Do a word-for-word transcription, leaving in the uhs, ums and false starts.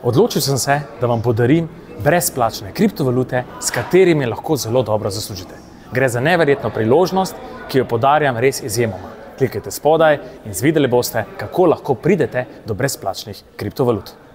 Odločil sem se, da vam podarim brezplačne kriptovalute, s katerimi lahko zelo dobro zaslužite. Gre za neverjetno priložnost, ki jo podarjam res izjemoma. Klikajte spodaj in videli boste, kako lahko pridete do brezplačnih kriptovalut.